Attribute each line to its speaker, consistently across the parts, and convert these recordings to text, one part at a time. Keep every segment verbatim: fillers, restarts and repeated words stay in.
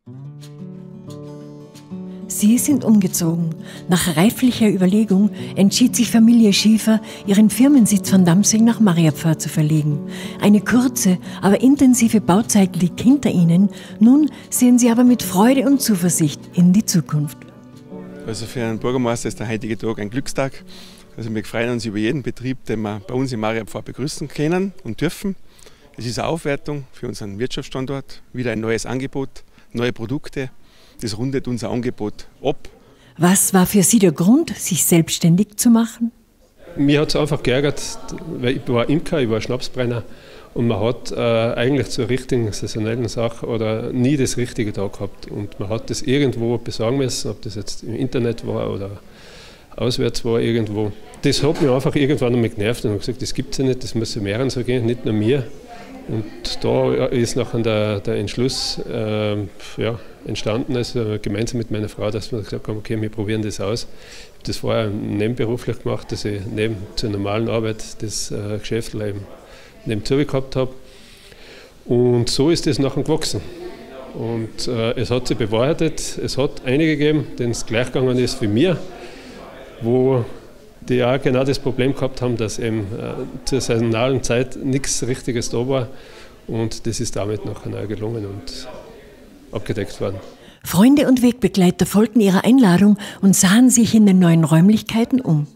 Speaker 1: Sie sind umgezogen. Nach reiflicher Überlegung entschied sich Familie Schiefer, ihren Firmensitz von Damsing nach Mariapfarr zu verlegen. Eine kurze, aber intensive Bauzeit liegt hinter ihnen. Nun sehen sie aber mit Freude und Zuversicht in die Zukunft.
Speaker 2: Also für einen Bürgermeister ist der heutige Tag ein Glückstag. Also wir freuen uns über jeden Betrieb, den wir bei uns in Mariapfarr begrüßen können und dürfen. Es ist eine Aufwertung für unseren Wirtschaftsstandort, wieder ein neues Angebot, neue Produkte. Das rundet unser Angebot ab.
Speaker 1: Was war für Sie der Grund, sich selbstständig zu machen?
Speaker 3: Mir hat es einfach geärgert, weil ich war Imker, ich war Schnapsbrenner und man hat äh, eigentlich zur richtigen saisonellen Sache oder nie das Richtige da gehabt. Und man hat das irgendwo besorgen müssen, ob das jetzt im Internet war oder auswärts war irgendwo. Das hat mich einfach irgendwann einmal genervt und habe gesagt, das gibt es ja nicht, das muss ja mehreren so gehen, nicht nur mir. Und da ist nachher der, der Entschluss äh, ja, entstanden, also gemeinsam mit meiner Frau, dass wir gesagt haben, okay, wir probieren das aus. Ich habe das vorher nebenberuflich gemacht, dass ich neben zur normalen Arbeit das äh, Geschäft eben nebenzu gehabt habe. Und so ist das nachher gewachsen. Und äh, es hat sich bewahrheitet, es hat einige gegeben, denen es gleich gegangen ist wie mir, wo die auch genau das Problem gehabt haben, dass eben äh, zur saisonalen Zeit nichts Richtiges da war. Und das ist damit nachher gelungen und abgedeckt worden.
Speaker 1: Freunde und Wegbegleiter folgten ihrer Einladung und sahen sich in den neuen Räumlichkeiten um.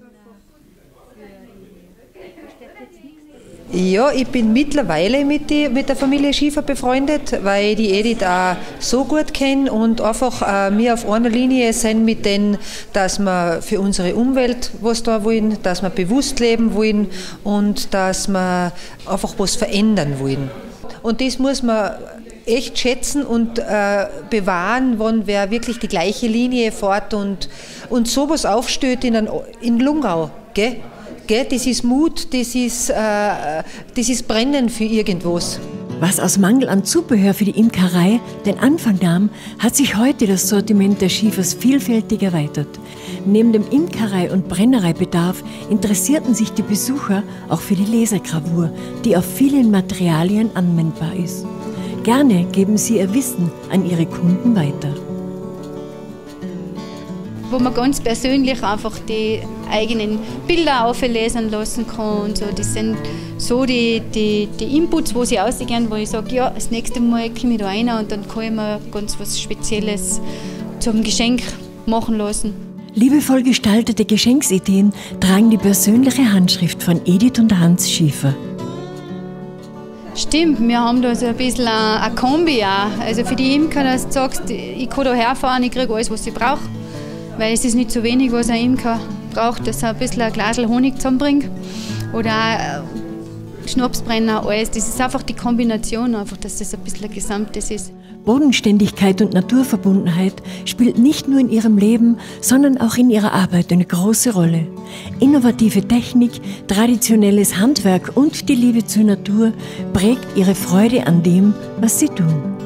Speaker 4: Ja, ich bin mittlerweile mit, die, mit der Familie Schiefer befreundet, weil ich die Edith auch so gut kenne und einfach äh, wir auf einer Linie sind mit denen, dass wir für unsere Umwelt was da wollen, dass wir bewusst leben wollen und dass wir einfach was verändern wollen. Und das muss man echt schätzen und äh, bewahren, wenn wer wirklich die gleiche Linie fährt und, und sowas aufstößt in, ein, in Lungau, gell? Das ist Mut, das ist, äh, das ist Brennen für irgendwas.
Speaker 1: Was aus Mangel an Zubehör für die Imkerei den Anfang nahm, hat sich heute das Sortiment der Schiefers vielfältig erweitert. Neben dem Imkerei- und Brennereibedarf interessierten sich die Besucher auch für die Lasergravur, die auf vielen Materialien anwendbar ist. Gerne geben sie ihr Wissen an ihre Kunden weiter.
Speaker 5: Wo man ganz persönlich einfach die eigenen Bilder auflesen lassen kann. Und so. Das sind so die, die, die Inputs, wo sie ausgehen, wo ich sage, ja, das nächste Mal komme ich da rein und dann kann ich mir ganz was Spezielles zum Geschenk machen lassen.
Speaker 1: Liebevoll gestaltete Geschenksideen tragen die persönliche Handschrift von Edith und Hans Schiefer.
Speaker 5: Stimmt, wir haben da so ein bisschen eine Kombi auch. Also für die Imker, dass du sagst, ich kann da herfahren, ich kriege alles, was ich brauche. Weil es ist nicht so wenig, was ein Imker braucht, dass er ein bisschen ein Glas Honig zusammenbringt. Oder auch Schnapsbrenner, alles. Das ist einfach die Kombination, einfach, dass das ein bisschen ein Gesamtes ist.
Speaker 1: Bodenständigkeit und Naturverbundenheit spielt nicht nur in ihrem Leben, sondern auch in ihrer Arbeit eine große Rolle. Innovative Technik, traditionelles Handwerk und die Liebe zur Natur prägt ihre Freude an dem, was sie tun.